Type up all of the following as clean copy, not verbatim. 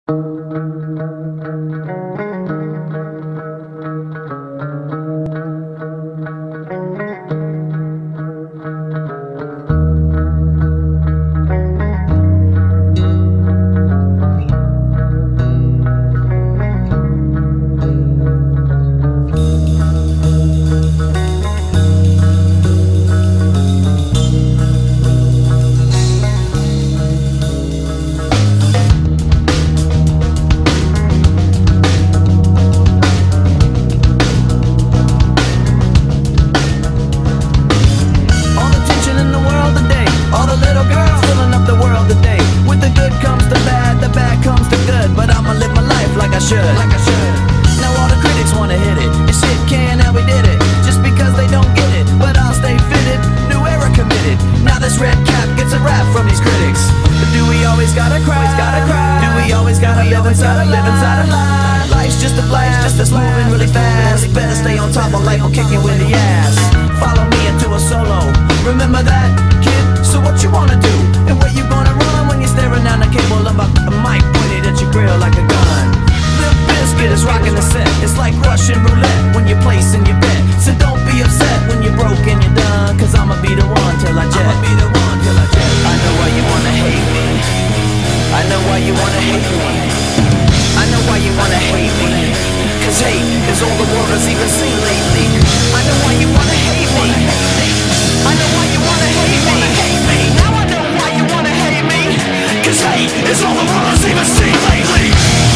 Now all the critics wanna hit it, and shit can, and we did it, just because they don't get it. But I'll stay fitted, new era committed. Now this red cap gets a rap from these critics. But do we always gotta cry? Do we always gotta live inside a lie? Life's just a blast, just us moving really fast. Better stay on top of life or kick you in the ass. Follow me into a solo, remember that, kid? So what you wanna do, and where you gonna run when you're staring down the cable of a mic pointed at your grill like a gun? Biscuit is rocking the set. It's like Russian roulette when you're placing your bet. So don't be upset when you're broke and you're done, cause I'ma be the one till I jet. I know why you wanna hate me. I know why you wanna hate me. I know why you wanna hate me, cause hate is all the world has even seen lately. I know why you wanna hate me. I know why you wanna hate me. Now I know why you wanna hate me, cause hate is all the world has even seen lately.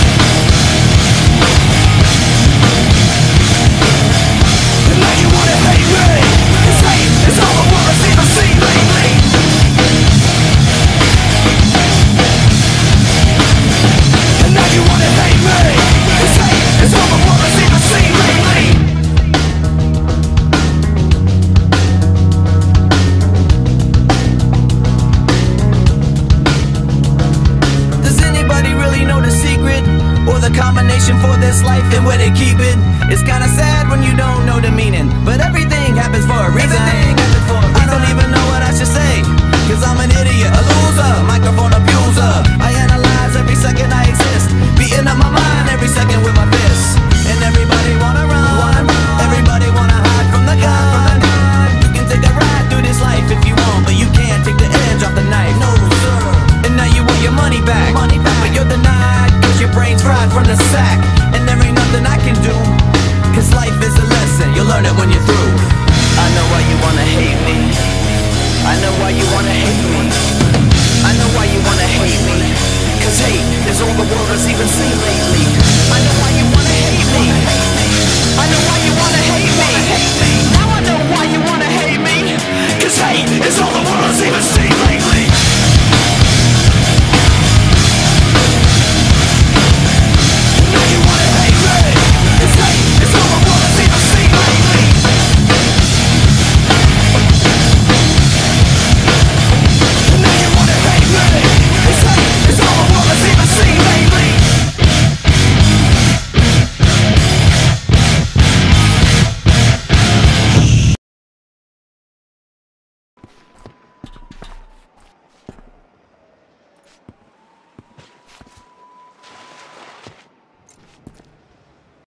Combination for this life and where they keep it. It's kinda sad when you don't know the meaning, but everything happens for a reason. I don't even know what I should say, cause I'm an idiot, a loser, microphone abuser. I analyze every second